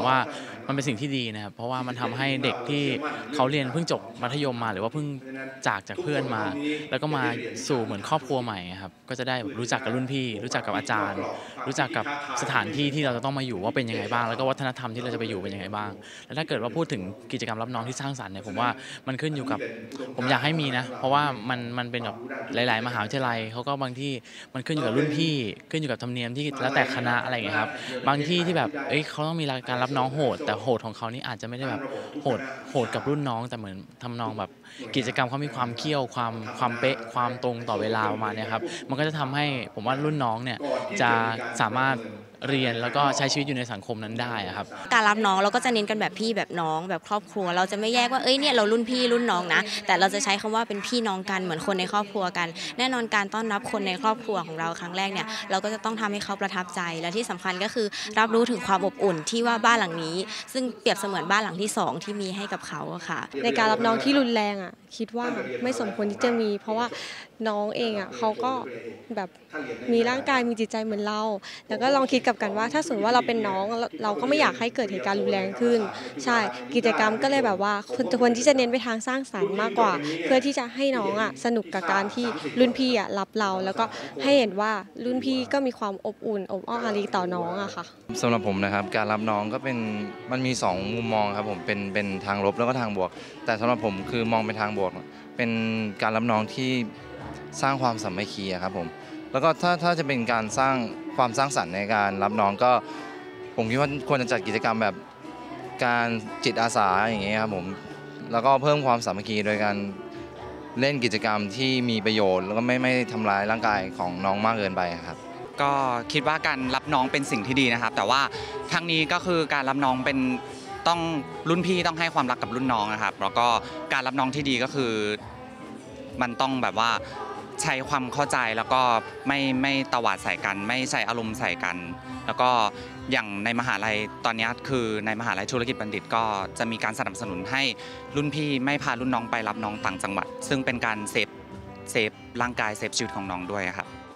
ว่ามันเป็นสิ่งที่ดีนะครับเพราะว่ามันทำให้เด็กที่เขาเรียนเพิ่งจบมัธยมมาหรือว่าเพิ่งจากเพื่อนมาแล้วก็มาสู่เหมือนครอบครัวใหม่ครับก็จะได้รู้จักกับรุ่นพี่รู้จักกับอาจารย์รู้จักกับสถานที่ที่เราจะต้องมาอยู่ว่าเป็นยังไงบ้างแล้วก็วัฒนธรรมที่เราจะไปอยู่เป็นยังไงบ้างแล้วถ้าเกิดว่าพูดถึงกิจกรรมรับน้องที่สร้างสรรค์เนี่ยผมว่ามันขึ้นอยู่กับผมอยากให้มีนะเพราะว่ามันเป็นแบบหลายๆมหาวิทยาลัยเขาก็บางที่มันขึ้นอยู่กับรุ่นพี่ขึ้นอยู่กับธรรมเนียมที่แล้วแต่คณะอะไรอย่างเงี้ยครับบางที่ที่แบบเขาต้องมีการรับน้องโหดแต่โหดของเขานี่อาจจะไม่ได้แบบโหดกับรุ่นน้องแต่เหมือนทำนองแบบกิจกรรมเขามีความเขี้ยวความเป๊ะความตรงต่อเวลาประมาณนี้ครับมันก็จะทำให้ผมว่ารุ่นน้องเนี่ยจะสามารถเรียนแล้วก็ใช้ชีวิตอยู่ในสังคมนั้นได้ครับการรับน้องเราก็จะเน้นกันแบบพี่แบบน้องแบบครอบครัวเราจะไม่แยกว่าเนี่ยเรารุ่นพี่รุ่นน้องนะแต่เราจะใช้คำว่าเป็นพี่น้องกันเหมือนคนในครอบครัวกันแน่นอนการต้อนรับคนในครอบครัวของเราครั้งแรกเนี่ยเราก็จะต้องทำให้เขาประทับใจและที่สำคัญก็คือรับรู้ถึงความอบอุ่นที่ว่าบ้านหลังนี้ซึ่งเปรียบเสมือนบ้านหลังที่2ที่มีให้กับเขาค่ะในการรับน้องที่รุนแรงคิดว่าไม่สมควรที่จะมีเพราะว่าน้องเองเขาก็แบบมีร่างกายมีจิตใจเหมือนเราแล้วก็ลองคิดกลับกันว่าถ้าสมมติว่าเราเป็นน้องเราก็ไม่อยากให้เกิดเหตุการณ์รุนแรงขึ้นใช่กิจกรรมก็เลยแบบว่าควรที่จะเน้นไปทางสร้างสรรค์มากกว่าเพื่อที่จะให้น้องสนุกกับการที่รุ่นพี่รับเราแล้วก็ให้เห็นว่ารุ่นพี่ก็มีความอบอุ่นอบอ้อมอารีต่อน้องค่ะสำหรับผมนะครับการรับน้องก็เป็นมันมี2มุมมองครับผมเป็นทางลบแล้วก็ทางบวกแต่สำหรับผมคือมองเป็นทางบวกเป็นการรับน้องที่สร้างความสามัคคีครับผมแล้วก็ถ้าจะเป็นการสร้างความสร้างสรรค์ในการรับน้องก็ผมคิดว่าควรจะจัดกิจกรรมแบบการจิตอาสาอย่างเงี้ยครับผมแล้วก็เพิ่มความสามัคคีโดยการเล่นกิจกรรมที่มีประโยชน์แล้วก็ไม่ทำร้ายร่างกายของน้องมากเกินไปครับก็คิดว่าการรับน้องเป็นสิ่งที่ดีนะครับแต่ว่าทั้งนี้ก็คือการรับน้องเป็นต้องรุ่นพี่ต้องให้ความรักกับรุ่นน้องนะครับแล้วก็การรับน้องที่ดีก็คือมันต้องแบบว่าใช้ความเข้าใจแล้วก็ไม่ตวาดใส่กันไม่ใส่อารมณ์ใส่กันแล้วก็อย่างในมหาลัยตอนนี้คือในมหาลัยธุรกิจบัณฑิตก็จะมีการสนับสนุนให้รุ่นพี่ไม่พารุ่นน้องไปรับน้องต่างจังหวัดซึ่งเป็นการเซฟร่างกายเซฟชีวิตของน้องด้วยครับ